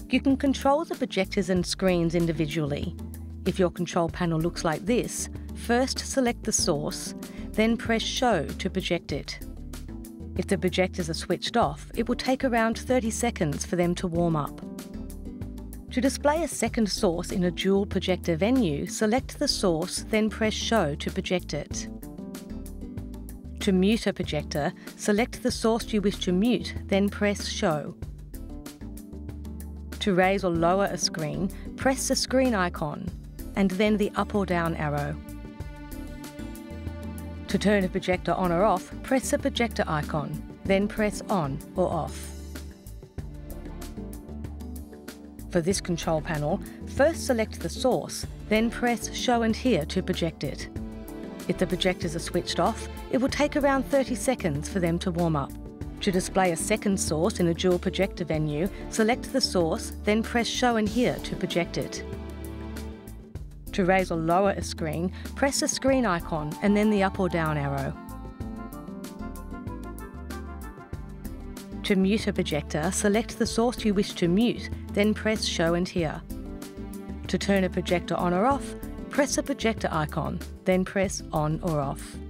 You can control the projectors and screens individually. If your control panel looks like this, first select the source, then press Show to project it. If the projectors are switched off, it will take around 30 seconds for them to warm up. To display a second source in a dual projector venue, select the source, then press Show to project it. To mute a projector, select the source you wish to mute, then press Show. To raise or lower a screen, press the screen icon, and then the up or down arrow. To turn a projector on or off, press the projector icon, then press on or off. For this control panel, first select the source, then press Show and Here to project it. If the projectors are switched off, it will take around 30 seconds for them to warm up. To display a second source in a dual projector venue, select the source, then press Show and Here to project it. To raise or lower a screen, press the screen icon and then the up or down arrow. To mute a projector, select the source you wish to mute, then press Show and Here. To turn a projector on or off, press the projector icon, then press On or Off.